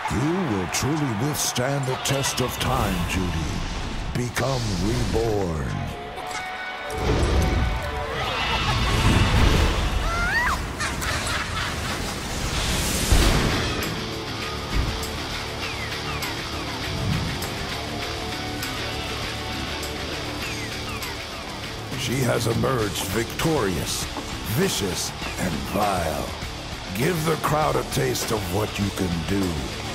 You will truly withstand the test of time, Judy. Become reborn. She has emerged victorious, vicious, and vile. Give the crowd a taste of what you can do.